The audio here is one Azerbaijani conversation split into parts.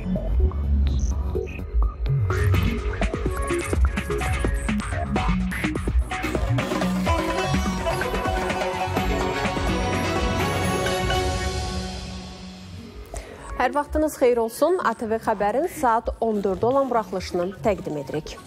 Hər vaxtınız xeyir olsun. ATV Xəbərin saat 14 olan buraxılışını təqdim edirik.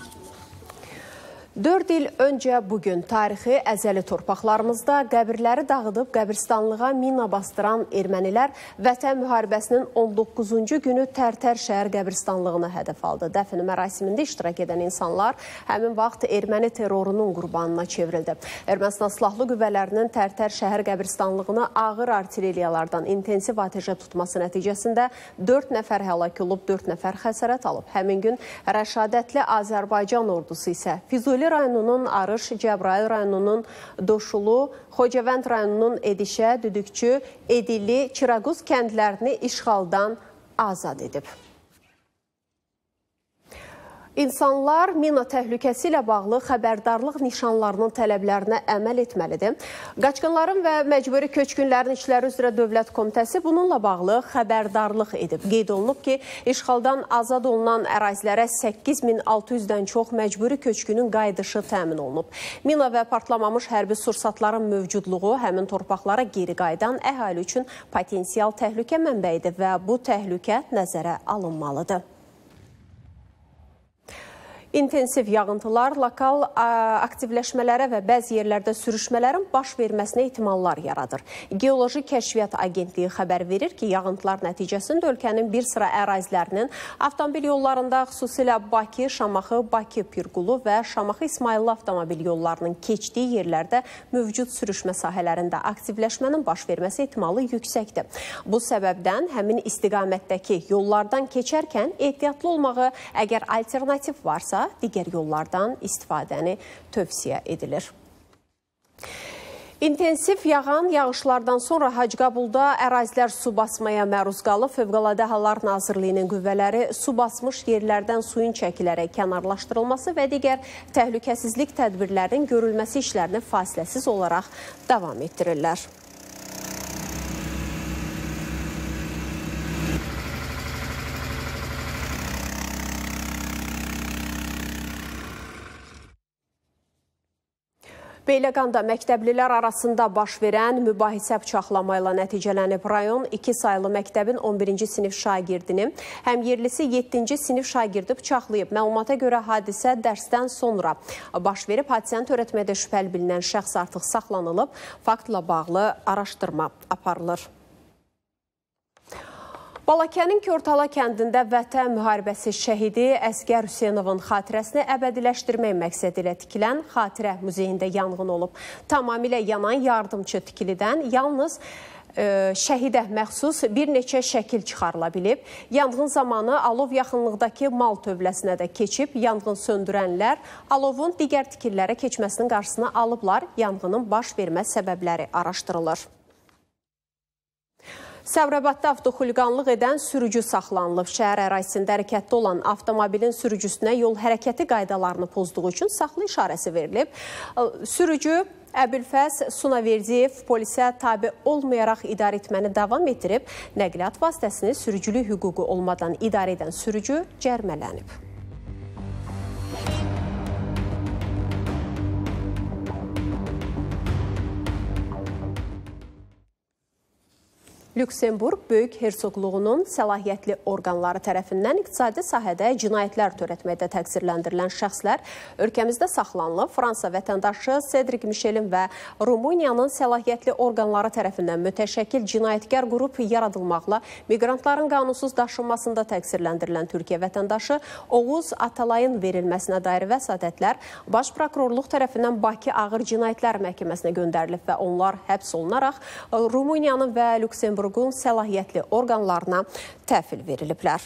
4 il öncə bugün tarixi əzəli torpaqlarımızda qəbirləri dağıdıb qəbirstanlığa mina bastıran ermənilər Vətən müharibəsinin 19-cu günü Tərtər şəhər qəbirstanlığına hədəf aldı. Dəfn mərasimində iştirak edən insanlar həmin vaxt erməni terrorunun qurbanına çevrildi. Ermənistan silahlı qüvvələrinin Tərtər şəhər qəbirstanlığını ağır artilleriyalardan intensiv atəşə tutması nəticəsində 4 nəfər həlak olub, 4 nəfər xəsarət alıb. Həmin gün rəşadətli Azərbaycan ordusu isə Füzuli rayonunun Arış, Cəbrayıl rayonunun Doşulu, Xocavənd rayonunun Edişə, Düdükçü, Edili, Çıraquz kəndlərini işğaldan azad edib. İnsanlar mina təhlükəsi ilə bağlı xəbərdarlıq nişanlarının tələblərinə əməl etməlidir. Qaçqınların və məcburi köçkünlərin işləri üzrə Dövlət Komitəsi bununla bağlı xəbərdarlıq edib. Qeyd olunub ki, işğaldan azad olunan ərazilərə 8600-dən çox məcburi köçkünün qayıdışı təmin olunub. Mina və partlamamış hərbi sursatların mövcudluğu həmin torpaqlara geri qayıdan əhali üçün potensial təhlükə mənbəyidir və bu təhlükə nəzərə alınmalıdır. İntensiv yağıntılar lokal aktivləşmələrə və bəzi yerlərdə sürüşmələrin baş verməsinə ehtimallar yaradır. Geoloji Kəşfiyyat Agentliyi xəbər verir ki, yağıntılar nəticəsində ölkənin bir sıra ərazilərinin avtomobil yollarında, xüsusilə Bakı, Şamaxı, Bakı-Pirqulu və Şamaxı-İsmayıllı avtomobil yollarının keçdiyi yerlərdə mövcud sürüşmə sahələrində aktivləşmənin baş verməsi ehtimalı yüksəkdir. Bu səbəbdən həmin istiqamətdəki yollardan keçərkən ehtiyatlı olmağı, əgər alternativ varsa, digər yollardan istifadəni tövsiyə edilir. İntensiv yağan yağışlardan sonra Hacıqabulda ərazilər su basmaya məruz qalıb. Fövqəladə Hallar Nazirliyinin qüvvələri su basmış yerlərdən suyun çəkilərək kənarlaşdırılması və digər təhlükəsizlik tədbirlərinin görülməsi işlərini fasiləsiz olaraq davam etdirirlər. Beyləqanda məktəblilər arasında baş verən mübahisə bıçaqlama ilə nəticələnib. Rayon 2 saylı məktəbin 11-ci sinif şagirdini, həm yerlisi 7-ci sinif şagirdi bıçaqlayıb. Məlumata görə hadisə dərsdən sonra baş verib. Hadisəni törətməkdə şübhəli bilinən şəxs artıq saxlanılıb. Faktla bağlı araşdırma aparılır. Balakənin Körtala kəndində Vətən müharibəsi şəhidi Əsgər Hüseynovun xatirəsini əbədiləşdirmək məqsədi ilə tikilən Xatirə muzeyində yanğın olub. Tamamilə yanan yardımçı tikilidən yalnız şəhidə məxsus bir neçə şəkil çıxarıla bilib. Yanğın zamanı alov yaxınlıqdakı mal tövləsinə də keçib. Yanğın söndürənlər alovun digər tikililərə keçməsinin qarşısını alıblar. Yanğının baş vermə səbəbləri araşdırılır. Səvrəbadda avtoxuliqanlıq edən sürücü saxlanılıb. Şəhər ərazisində hərəkətdə olan avtomobilin sürücüsünə yol hərəkəti qaydalarını pozduğu üçün saxlı işarəsi verilib. Sürücü Əbülfəz Sunaverdiyev polisə tabi olmayaraq idarə etməni davam etdirib. Nəqliyyat vasitəsini sürücülük hüququ olmadan idarə edən sürücü cərimələnib. Lüksemburq Böyük Hersoqluğunun səlahiyyətli orqanları tərəfindən iqtisadi sahədə cinayətlər törətməkdə təqsirləndirilən şəxslər ölkəmizdə saxlanılıb. Fransa vətəndaşı Cedric Michelin və Rumıniyanın səlahiyyətli orqanları tərəfindən mütəşəkkil cinayətkar qrup yaradılmaqla miqrantların qanunsuz daşınmasında təqsirləndirilən Türkiyə vətəndaşı Oğuz Atalayın verilməsinə dair vəsatətlər Baş Prokurorluq tərəfindən Bakı Ağır Cinayətlər Məhkəməsinə göndərilib və onlar həbs olunaraq Rumıniyanın və Lüksemburqun səlahiyyətli orqanlarına təhvil veriliblər.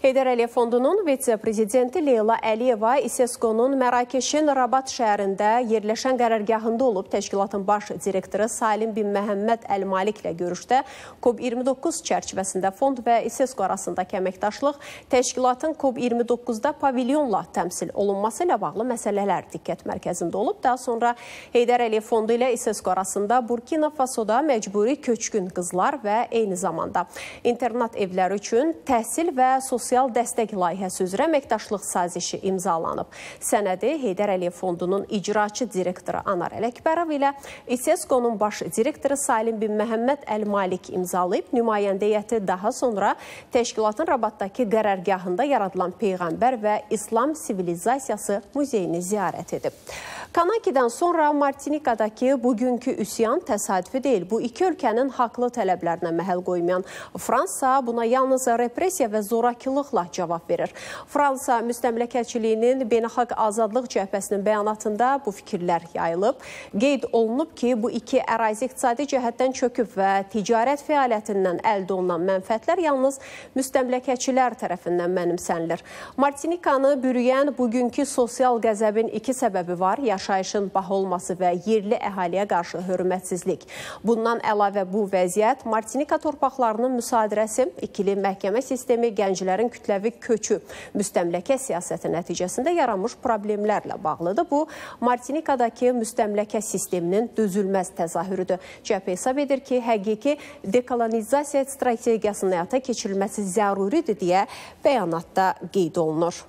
Heydər Əliyev Fondunun vitse-prezidenti Leyla Əliyeva İSESCO-nun Mərakeşin Rabat şəhərində yerləşən qərargahında olub. Təşkilatın baş direktoru Salim bin Məhəmməd Əl-Maliklə görüşdə COP29 çərçivəsində fond və İSESCO arasındakı əməkdaşlıq, təşkilatın COP29-da pavilyonla təmsil olunması ilə bağlı məsələlər diqqət mərkəzində olub. Daha sonra Heydər Əliyev Fondu ilə İSESCO arasında Burkina Fasoda məcburi köçkün qızlar və eyni zamanda internat evləri üçün təhsil və sosial dəstək layihəsi üzrə əməkdaşlıq sazişi imzalanıb. Sənədi Heydər Əliyev Fondunun icraçı direktoru Anar Ələkbərov ilə İSESCO-nun baş direktoru Salim bin Məhəmməd Əl-Malik imzalayıb. Nümayəndə heyəti daha sonra təşkilatın Rabatdakı qərargahında yaradılan Peyğəmbər və İslam Sivilizasiyası muzeyini ziyarət edib. Kanakidən sonra Martinikadakı bugünkü üsyan təsadüfi deyil. Bu iki ölkənin haqlı tələblərinə məhəl qoymayan Fransa buna yalnız repressiya və zorakılıqla cavab verir. Fransa müstəmləkəçiliyinin beynəlxalq azadlıq cəbhəsinin bəyanatında bu fikirlər yayılıb. Qeyd olunub ki, bu iki ərazi iqtisadi cəhətdən çöküb və ticarət fəaliyyətindən əldə olunan mənfəətlər yalnız müstəmləkəçilər tərəfindən mənimsənilir. Martinikanı bürüyən bugünkü sosial qəzəbin iki səbəbi var. Yaşayışın baha olması və yerli əhaliyə qarşı hörmətsizlik. Bundan əlavə bu vəziyyət Martinika torpaqlarının müsadirəsi, ikili məhkəmə sistemi, gənclərin kütləvi köçü, müstəmləkə siyasəti nəticəsində yaranmış problemlərlə bağlıdır. Bu, Martinikadakı müstəmləkə sisteminin dözülməz təzahürüdür. Cəbhə hesab edir ki, həqiqi dekolonizasiya strategiyasının həyata keçirilməsi zəruridir deyə bəyanatda qeyd olunur.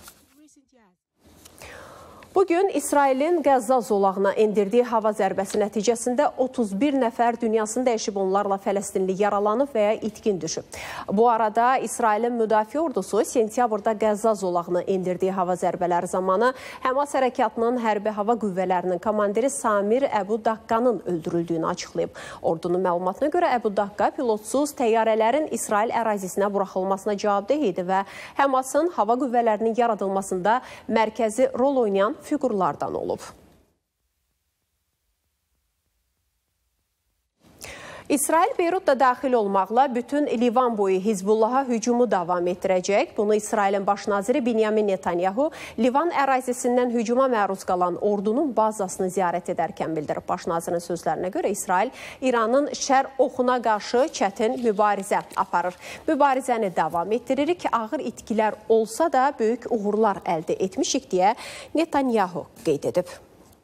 Bugün İsrailin Qəzza zolağına endirdiyi hava zərbəsi nəticəsində 31 nəfər dünyasını dəyişib, onlarla Fələstinli yaralanıb və ya itkin düşüb. Bu arada İsrailin müdafiə ordusu sentyabrda Qəzza zolağına endirdiyi hava zərbələri zamanı Həmas hərəkatının hərbi hava qüvvələrinin komandiri Samir Əbu Daqqanın öldürüldüyünü açıqlayıb. Ordunun məlumatına görə Əbu Daqqa pilotsuz təyyarələrin İsrail ərazisinə buraxılmasına cavabdeh idi və Həmasın hava qüvvələrinin yaradılmasında mərkəzi rol oynayan fiqurlardan olub. İsrail Beyrutda daxil olmaqla bütün Livan boyu Hizbullaha hücumu davam etdirəcək. Bunu İsrailin baş naziri Benyamin Netanyahu Livan ərazisindən hücuma məruz qalan ordunun bazasını ziyarət edərkən bildirib. Baş nazirin sözlərinə görə İsrail İranın şər oxuna qarşı çətin mübarizə aparır. Mübarizəni davam etdiririk. Ağır itkilər olsa da böyük uğurlar əldə etmişik deyə Netanyahu qeyd edib.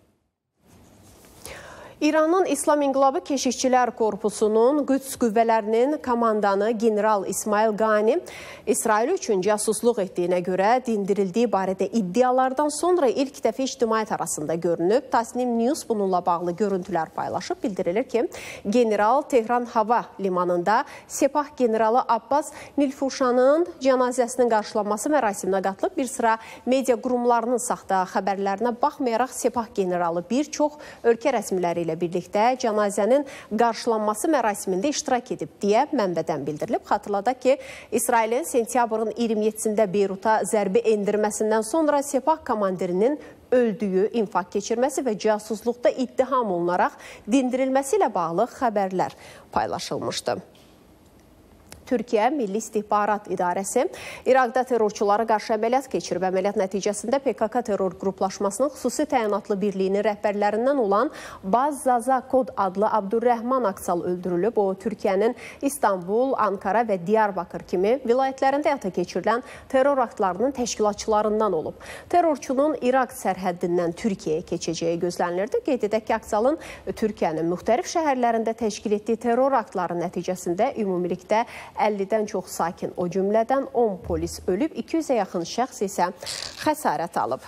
İranın İslam İnqilabı Keşikçilər Korpusunun Qüds qüvvələrinin komandanı General İsmail Qani İsrail üçün casusluq etdiyinə görə dindirildiyi barədə iddialardan sonra ilk dəfə ictimaiyyət arasında görünüb. Tasnim News bununla bağlı görüntülər paylaşıb. Bildirilir ki, General Tehran Hava Limanında Sepah generalı Abbas Nilfuşanın cənazəsinin qarşılanması mərasiminə qatılıb. Bir sıra media qurumlarının saxta xəbərlərinə baxmayaraq Sepah generalı bir çox ölkə rəsmiləri ilə birlikdə cənazənin qarşılanması mərasimində iştirak edib deyə mənbədən bildirilib. Xatırladaq ki, İsrailin sentyabrın 27-sində Beyruta zərbə endirməsindən sonra Sepah komandirinin öldüyü, infaq keçirməsi və casusluqda ittiham olunaraq dindirilməsi ilə bağlı xəbərlər paylaşılmışdı. Türkiyə Milli İstihbarat İdarəsi İraqda terrorçulara qarşı əməliyyat keçirib. Əməliyyat nəticəsində PKK terror qruplaşmasının xüsusi təyinatlı birliyinin rəhbərlərindən olan Baz-Zaza Kod adlı Abdurrəhman Aksal öldürülüb. O, Türkiyənin İstanbul, Ankara və Diyarbakır kimi vilayətlərində həyata keçirilən terror aktlarının təşkilatçılarından olub. Terrorçunun İraq sərhəddindən Türkiyəyə keçəcəyi gözlənilirdi. Qeyd edək ki, Aksalın Türkiyənin müxtəlif şəhərlərində təşkil etdiyi terror aktları nəticəsində ümumilikdə 50-dən çox sakin, o cümlədən 10 polis ölüb, 200-ə yaxın şəxs isə xəsarət alıb.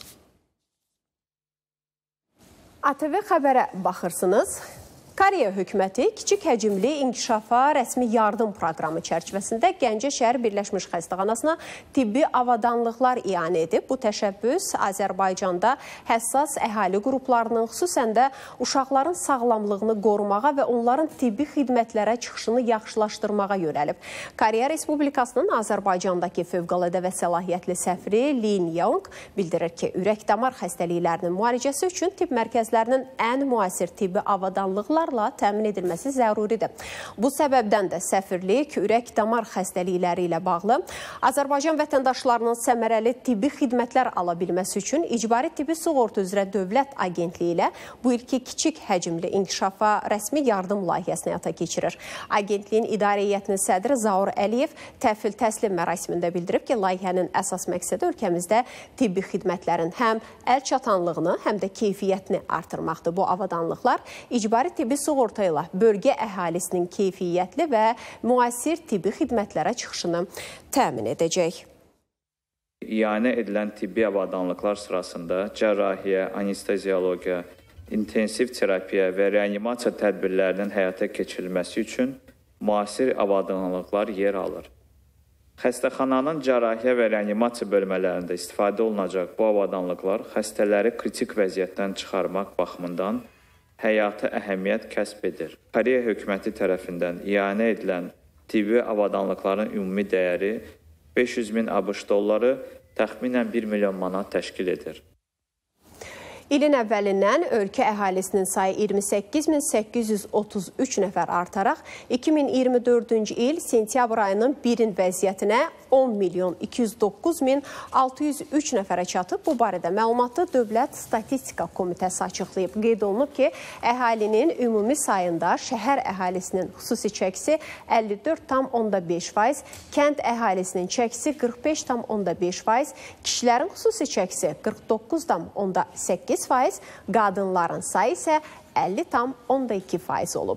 ATV xəbərə baxırsınız. Koreya hökuməti kiçik həcmli inkişafa rəsmi yardım proqramı çərçivəsində Gəncə şəhər Birləşmiş Xəstəxanasına tibbi avadanlıqlar ianə edib. Bu təşəbbüs Azərbaycanda həssas əhali qruplarının, xüsusən də uşaqların sağlamlığını qorumağa və onların tibbi xidmətlərə çıxışını yaxşılaşdırmağa yönəlib. Koreya Respublikasının Azərbaycandakı fövqəladə və səlahiyyətli səfiri Lin Young bildirir ki, ürək-damar xəstəliklərinin müalicəsi üçün tibb mərkəzlərinin ən müasir tibbi avadanlıqlar avadanlıqlarla təmin edilməsi zəruridir. Bu səbəbdən də səfirlik ürək-damar xəstəlikləri ilə bağlı Azərbaycan vətəndaşlarının səmərəli tibbi xidmətlər ala bilməsi üçün icbari tibbi sığorta üzrə Dövlət Agentliyi ilə bu ilki kiçik həcmli inkişafa rəsmi yardım layihəsini həyata keçirir. Agentliyin idarə heyətinin sədri Zaur Əliyev təhvil təslim mərasimində bildirib ki, layihənin əsas məqsədi ölkəmizdə tibbi xidmətlərin həm əl çatanlığını, həm də keyfiyyətini artırmaqdır. Bu avadanlıqlar icbari tibbi sığorta ilə bölgə əhalisinin keyfiyyətli və müasir tibbi xidmətlərə çıxışını təmin edəcək. İanə edilən tibbi avadanlıqlar sırasında cərrahiyyə, anesteziologiya, intensiv terapiya və reanimasiya tədbirlərinin həyata keçirilməsi üçün müasir avadanlıqlar yer alır. Xəstəxananın cərrahiyyə və reanimasiya bölmələrində istifadə olunacaq bu avadanlıqlar xəstələri kritik vəziyyətdən çıxarmaq baxımından həyati əhəmiyyət kəsb edir. Koreya hökuməti tərəfindən ianə edilən tibbi avadanlıqların ümumi dəyəri 500 min ABŞ dolları, təxminən 1 milyon manat təşkil edir. İlin əvvəlindən ölkə əhalisinin sayı 28.833 nəfər artaraq 2024-cü il sentyabr ayının 1-in vəziyyətinə 10.209.603 nəfərə çatıb. Bu barədə məlumatı Dövlət Statistika Komitəsi açıqlayıb. Qeyd olunub ki, əhalinin ümumi sayında şəhər əhalisinin xüsusi çəkisi 54,5%, kənd əhalisinin çəkisi 45,5%, kişilərin xüsusi çəkisi 49,8%, qadınların sayı isə 50,2% olub.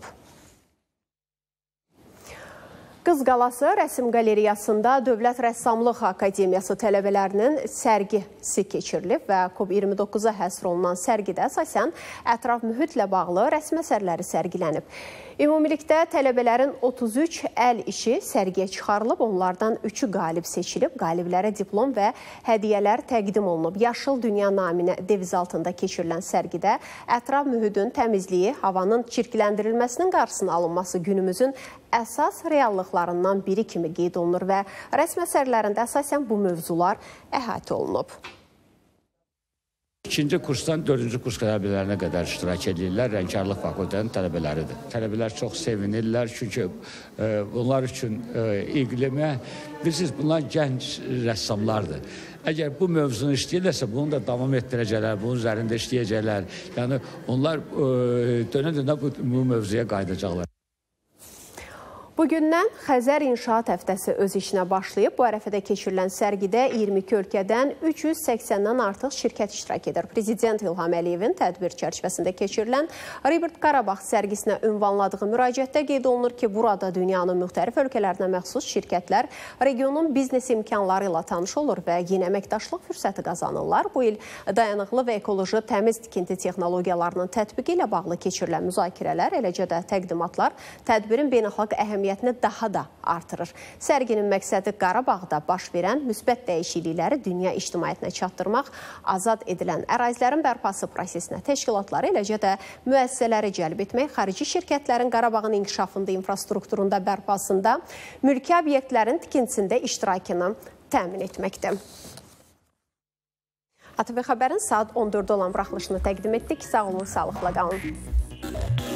Qız Qalası Rəsm Qalereyasında Dövlət Rəssamlıq Akademiyası tələbələrinin sərgisi keçirilib və COP29-a həsr olunan sərgidə əsasən ətraf mühitlə bağlı rəsm əsərləri sərgilənib. Ümumilikdə tələbələrin 33 əl işi sərgiyə çıxarılıb, onlardan 3-ü qalib seçilib, qaliblərə diplom və hədiyyələr təqdim olunub. Yaşıl Dünya naminə deviz altında keçirilən sərgidə ətraf mühitin təmizliyi, havanın çirkləndirilməsinin qarşısının alınması günümüzün əsas reallıqlarından biri kimi qeyd olunur və rəsm əsərlərində əsasən bu mövzular əhatə olunub. İkinci kursdan 4-cü kurs tələbələrinə qədər iştirak edirlər, Rəngkarlıq fakültəsinin tələbələridir. Tələbələr çox sevinirlər, çünki bunlar üçün iqlimə, bilirsiniz, bunlar gənc rəssamlardır. Əgər bu mövzunu işləyirlərsə, bunu da davam etdirəcəklər, bunun üzərində işləyəcəklər. Yəni, onlar dönə-dönə bu mövzuya qayıdacaqlar. Bugündən Xəzər İnşaat həftəsi öz işinə başlayıb. Bu ərəfədə keçirilən sərgidə 22 ölkədən 380-dən artıq şirkət iştirak edir. Prezident İlham Əliyevin tədbir çərçivəsində keçirilən Ribert Qarabağ sərgisinə ünvanladığı müraciətdə qeyd olunur ki, burada dünyanın müxtəlif ölkələrinə məxsus şirkətlər regionun biznes imkanları ilə tanış olur və yeni əməkdaşlıq fürsəti qazanırlar. Bu il dayanıqlı və ekoloji təmiz tikinti texnologiyalarının tətbiqi ilə bağlı keçirilən müzakirələr, eləcə də təqdimatlar tədbirin beynəlxalq əhəmiyyətini daha da artırır. Sərginin məqsədi Qarabağda baş verən müsbət dəyişiklikləri dünya ictimaiyyətinə çatdırmaq, azad edilən ərazilərin bərpası prosesinə təşkilatları, eləcə də müəssisələri cəlb etmək, xarici şirkətlərin Qarabağın inkişafında, infrastrukturunda, bərpasında, mülki obyektlərin tikintisində iştirakını təmin etməkdir. ATV Xəbərin saat 14-də olan buraxılışını təqdim etdik. Sağ olun, sağlıqla qalın.